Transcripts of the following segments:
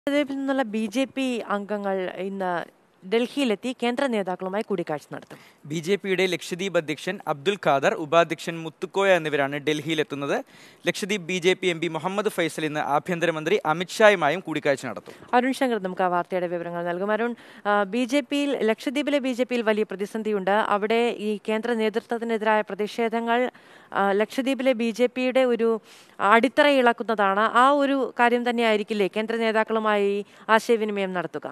ലക്ഷദ്വീപിൽ നിന്നുള്ള ബി.ജെ.പി. അംഗങ്ങൾ ഇന്ന് ഡൽഹിയിലെത്തി കേന്ദ്ര നേതാക്കളുമായി കൂടിക്കാഴ്ച നടത്തും. ബി.ജെ.പിയുടെ ലക്ഷദ്വീപ് അധ്യക്ഷൻ അബ്ദുൽ ഖാദർ, ഉപാധ്യക്ഷൻ മുത്തുക്കോയ എന്നിവരാണ് ഡൽഹിയിലെത്തുന്നത്. ലക്ഷദ്വീപ് ബി.ജെ.പി. എം.പി മുഹമ്മദ് ഫൈസൽ ഇന്ന് ആഭ്യന്തരമന്ത്രി അമിത്ഷായുമായും കൂടിക്കാഴ്ച നടത്തും. അരുൺ ശങ്കർ നമുക്ക് ആ വാർത്തയുടെ വിവരങ്ങൾ നൽകും. അരുൺ, ലക്ഷദ്വീപിലെ ബി.ജെ.പിയിൽ വലിയ പ്രതിസന്ധിയുണ്ട്. അവിടെ ഈ കേന്ദ്ര നേതൃത്വത്തിനെതിരായ പ്രതിഷേധങ്ങൾ ലക്ഷദ്വീപിലെ ബി.ജെ.പിയുടെ ഒരു അടിത്തറ ഇളക്കുന്നതാണ്. ആ ഒരു കാര്യം തന്നെയായിരിക്കില്ലേ കേന്ദ്ര നേതാക്കളുമായി ആശയവിനിമയം നടത്തുക?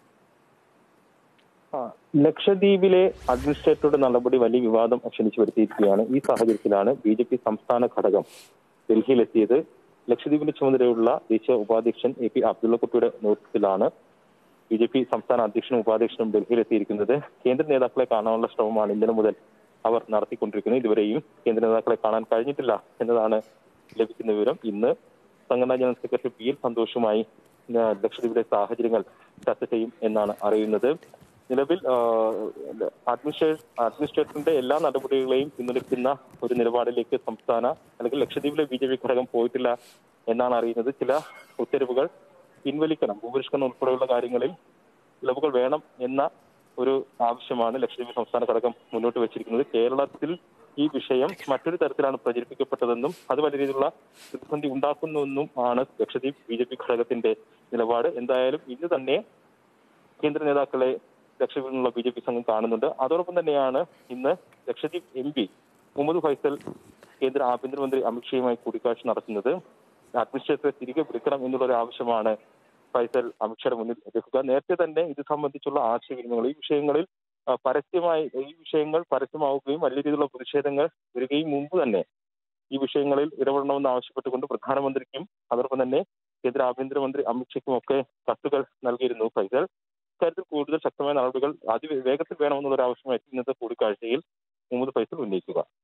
ലക്ഷദ്വീപിലെ അഡ്മിനിസ്ട്രേറ്ററുടെ നടപടി വലിയ വിവാദം ക്ഷണിച്ചു വരുത്തിയിരിക്കുകയാണ്. ഈ സാഹചര്യത്തിലാണ് ബി.ജെ.പി. സംസ്ഥാന ഘടകം ഡൽഹിയിലെത്തിയത്. ലക്ഷദ്വീപിന്റെ ചുമതലയുള്ള ദേശീയ ഉപാധ്യക്ഷൻ എ.പി. അബ്ദുള്ളക്കുട്ടിയുടെ നേതൃത്വത്തിലാണ് ബി.ജെ.പി. സംസ്ഥാന അധ്യക്ഷനും ഉപാധ്യക്ഷനും ഡൽഹിയിലെത്തിയിരിക്കുന്നത്. കേന്ദ്ര നേതാക്കളെ കാണാനുള്ള ശ്രമമാണ് ഇന്നലെ മുതൽ അവർ നടത്തിക്കൊണ്ടിരിക്കുന്നത്. ഇതുവരെയും കേന്ദ്ര നേതാക്കളെ കാണാൻ കഴിഞ്ഞിട്ടില്ല എന്നതാണ് ലഭിക്കുന്ന വിവരം. ഇന്ന് സംഘടനാ ജനറൽ സെക്രട്ടറി പി.എൽ. സന്തോഷുമായി ലക്ഷദ്വീപിലെ സാഹചര്യങ്ങൾ ചർച്ച ചെയ്യും എന്നാണ് അറിയുന്നത്. നിലവിൽ അഡ്മിനിസ്ട്രേറ്ററിന്റെ എല്ലാ നടപടികളെയും പിന്തുണയ്ക്കുന്ന ഒരു നിലപാടിലേക്ക് അല്ലെങ്കിൽ ലക്ഷദ്വീപിലെ ബി.ജെ.പി. ഘടകം പോയിട്ടില്ല എന്നാണ് അറിയുന്നത്. ചില ഉത്തരവുകൾ പിൻവലിക്കണം, ഭൂപരിഷ്കരണം ഉൾപ്പെടെയുള്ള കാര്യങ്ങളിൽ ഇളവുകൾ വേണം എന്ന ഒരു ആവശ്യമാണ് ലക്ഷദ്വീപ് സംസ്ഥാന ഘടകം മുന്നോട്ട് വെച്ചിരിക്കുന്നത്. കേരളത്തിൽ ഈ വിഷയം മറ്റൊരു തരത്തിലാണ് പ്രചരിപ്പിക്കപ്പെട്ടതെന്നും അത് വലിയ രീതിയിലുള്ള പ്രതിസന്ധി ഉണ്ടാക്കുന്നുവെന്നും ആണ് ലക്ഷദ്വീപ് ബി.ജെ.പി. ഘടകത്തിന്റെ നിലപാട്. എന്തായാലും ഇന്ന് തന്നെ കേന്ദ്ര നേതാക്കളെ ലക്ഷദ്വീപിൽ നിന്നുള്ള ബി.ജെ.പി. സംഘം കാണുന്നുണ്ട്. അതോടൊപ്പം തന്നെയാണ് ഇന്ന് ലക്ഷദ്വീപ് എം.പി. മുഹമ്മദ് ഫൈസൽ കേന്ദ്ര ആഭ്യന്തരമന്ത്രി അമിത്ഷായുമായി കൂടിക്കാഴ്ച നടത്തുന്നത്. അഡ്മിനിസ്ട്രേറ്ററെ തിരികെ വിളിക്കണം എന്നുള്ള ഒരു ആവശ്യമാണ് ഫൈസൽ അമിത്ഷായുടെ മുന്നിൽ വെക്കുക. നേരത്തെ തന്നെ ഇത് സംബന്ധിച്ചുള്ള ആശയവിനിമയങ്ങൾ ഈ വിഷയങ്ങൾ പരസ്യമാവുകയും വലിയ രീതിയിലുള്ള പ്രതിഷേധങ്ങൾ വരികയും മുമ്പ് തന്നെ ഈ വിഷയങ്ങളിൽ ഇടപെടണമെന്ന് ആവശ്യപ്പെട്ടുകൊണ്ട് പ്രധാനമന്ത്രിക്കും അതോടൊപ്പം തന്നെ കേന്ദ്ര ആഭ്യന്തരമന്ത്രി അമിത്ഷയ്ക്കും ഒക്കെ കത്തുകൾ നൽകിയിരുന്നു ഫൈസൽ. ഇക്കാര്യത്തിൽ കൂടുതൽ ശക്തമായ നടപടികൾ അതിവേഗത്തിൽ വേണമെന്നുള്ള ഒരു ആവശ്യമായിരിക്കും ഇന്നത്തെ കൂടിക്കാഴ്ചയിൽ മുഹമ്മദ് ഫൈസൽ ഉന്നയിക്കുക.